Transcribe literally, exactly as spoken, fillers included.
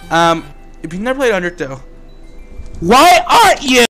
Um, if you've never played Undertale, Why aren't you?